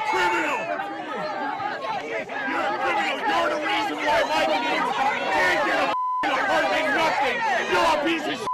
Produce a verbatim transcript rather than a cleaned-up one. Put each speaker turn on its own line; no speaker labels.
criminal! You're a criminal! You're the reason why my kids can't get a f***ing apartment, nothing! You're a piece of shit!